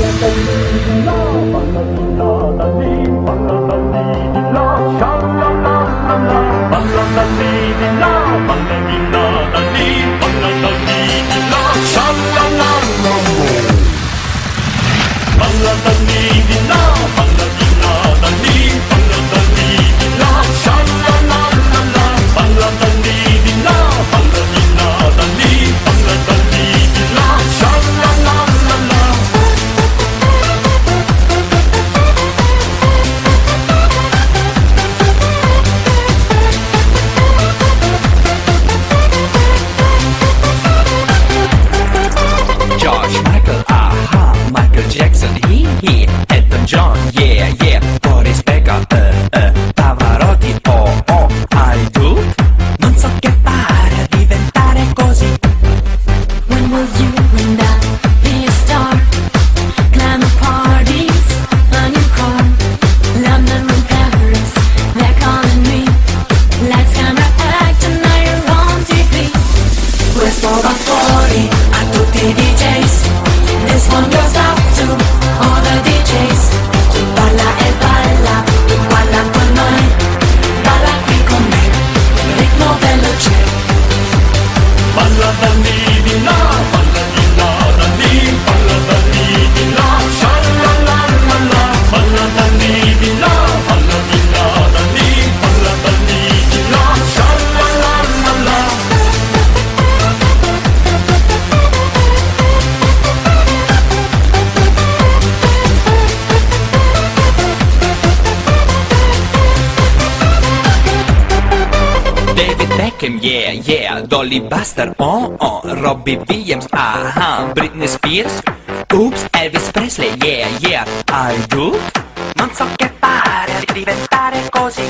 Yeah, yeah, Dolly Buster, Robbie Williams, Britney Spears, oops, Elvis Presley, yeah, yeah, I do. Non so che fare di diventare così.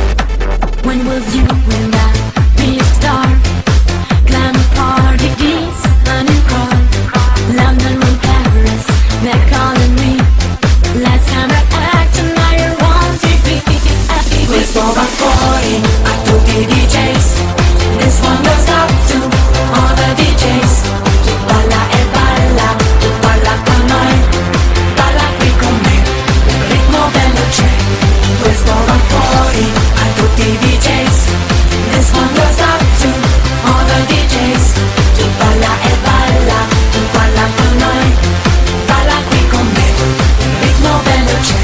When will you and I be a star? Glam parties, a new car, London and Paris, they're calling me. Let's camera action, now you're on TV. Questo va fuori a tutti i DJs. This one goes out to all the DJs. Tu balla e balla, tu balla con noi, balla qui con me, il ritmo bello c'è. Questo va fuori a tutti i DJs. This one goes out to all the DJs. Tu balla e balla, tu balla con noi, balla qui con me, il ritmo bello c'è.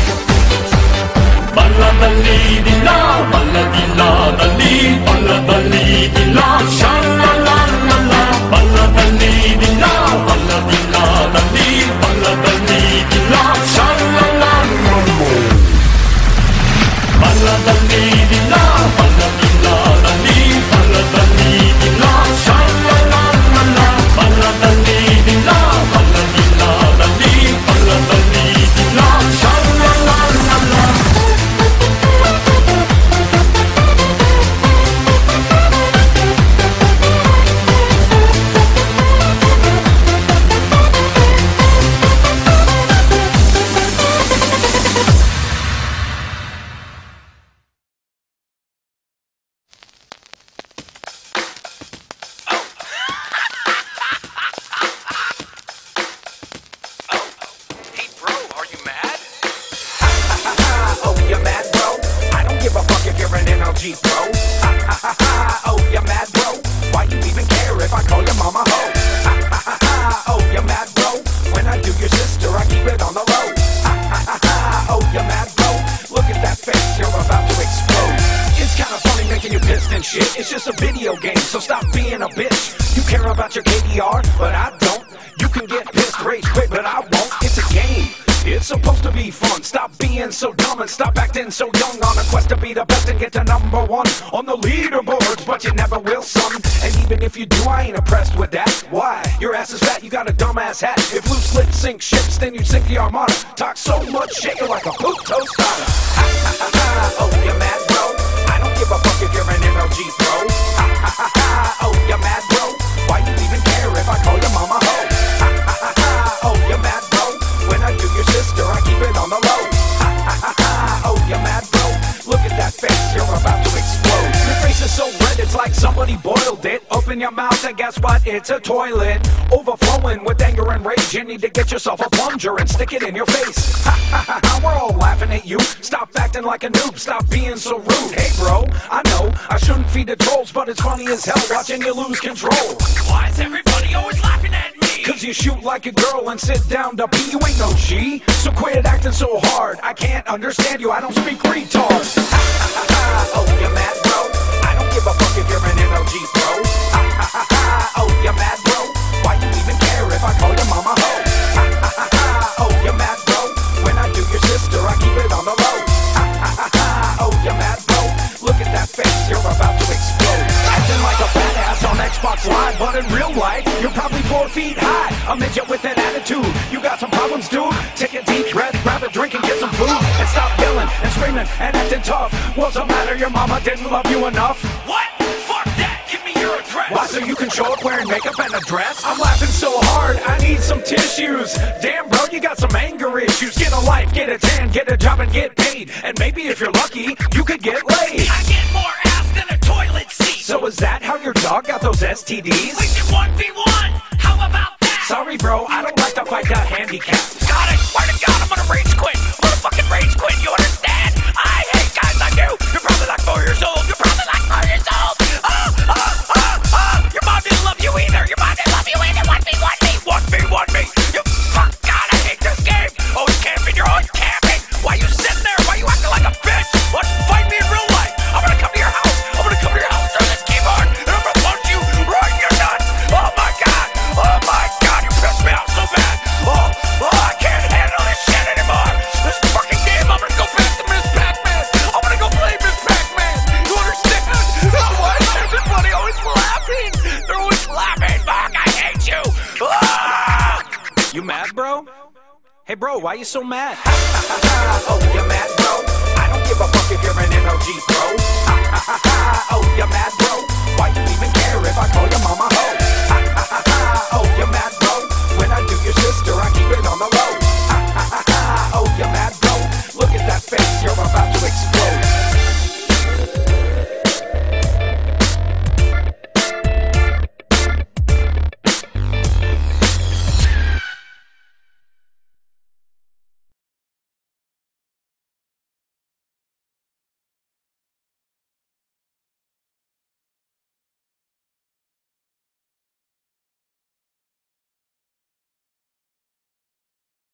Balla da lì di là, balla di là da lì, balla da lì di là, sha-la la la la. Balla da lì di là, balla di là da lì, balla da lì di là, sha-la la la la. Balla da lì di là, balla di là da lì, balla da lì di là, sha-la la la la. Balla da lì di là, balla di là da lì, balla da lì di là, sha-la la la la. It's just a video game, so stop being a bitch. You care about your KDR, but I don't. You can get pissed, rage quit, but I won't. It's a game. It's supposed to be fun. Stop being so dumb and stop acting so young. On a quest to be the best and get to #1 on the leaderboards, but you never will, son. And even if you do, I ain't impressed with that. Why? Your ass is fat, you got a dumbass hat. If loose lips sink ships, then you'd sink the Armada. Talk so much shit, you're like a poop tostada. Ha ha ha ha, oh, you're mad, bro. I don't give a fuck if you're an MLG pro. Ha ha ha ha, oh, you're mad, bro. Why you even care if I call your mama ho? Ha ha ha ha, oh, you're mad, bro. When I do your sister, I keep it on the low. Ha ha ha ha, oh, you're mad, bro. Look at that face, you're about to explode. Your face is so red, it's like somebody boiled it. open your mouth and guess what? It's a toilet. Overflowing with anger and rage. You need to get yourself a plunger and stick it in your face. Ha ha ha ha, we're all laughing at you. Stop acting like a noob, stop being so rude. Hey bro, I know I shouldn't feed the trolls, but it's funny as hell watching you lose control. Why is everybody always laughing at me? Cause you shoot like a girl and sit down to pee. You ain't no G, so quit acting so hard. I can't understand you, I don't speak retard. Ha ha ha ha, oh you mad bro? I don't give a fuck if you're an NOG bro. Ha ha ha ha, oh you mad bro? Why you even care if I call your mama ho? Ha ha ha ha, oh you mad bro? When I do your sister, I keep it on the low. Ha ha ha ha, oh you mad bro? Look at that face, you're about to explode. Acting like a fat ass on Xbox Live, but in real life, you're probably 4 feet high. A midget with an attitude, you got some problems dude. Take a deep breath, grab a drink and get some food. And stop yelling and screaming and acting tough. What's the matter, your mama didn't love you enough? What? Fuck that! Give me your address! Why, so you can show up wearing makeup and a dress? I'm laughing so hard, I need some tissues. Damn bro, you got some anger issues. Get a life, get a tan, get a job and get paid. And maybe if you're lucky, you could get laid. I get more ass than a toilet seat! So is that how your dog got those STDs? We can 1v1! How about that? Sorry bro, I don't like to fight that handicap. Got it! Swear to God, I'm gonna rage quit! I'm gonna fucking rage quit, you understand? I hate guys like you! You're probably like 4 years old! You're probably like 4 years old! Your mom didn't love you either! Your mom didn't love you either! 1v1 me! 1v1 me! You fuck God, I hate this game! Always camping, you're always camping! Why you sitting there? Why you acting like a bitch? What? Fight me in real life! I'm gonna come to your house! I'm gonna come to your house through this keyboard! And I'm gonna punch you right in your nuts! Oh my God! Oh my God! You pissed me off so bad! Oh, I can't handle this shit anymore! This fucking game, I'm gonna go back to Miss Pac-Man! I'm gonna go play Miss Pac-Man! You understand? Why is everybody always laughing? They're always laughing! Fuck, I hate you! Ah! You mad bro? Hey bro, why you so mad? Ha ha ha ha, oh you mad bro? I don't give a fuck if you're an NOG bro. Ha ha ha ha, oh you mad bro? Why you even care if I call your mama ho?